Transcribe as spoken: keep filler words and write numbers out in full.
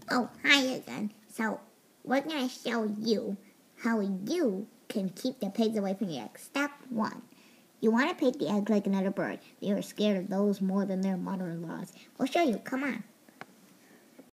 Oh, hi again. So, we're going to show you how you can keep the pigs away from your eggs. Step one. You want to pick the eggs like another bird. They are scared of those more than their mother-in-laws. We'll show you. Come on.